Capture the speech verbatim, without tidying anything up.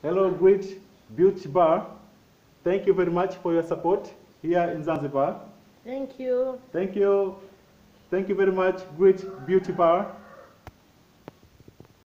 Hello, Great Beauty Bar. Thank you very much for your support here in Zanzibar. Thank you. Thank you. Thank you very much, Great Beauty Bar.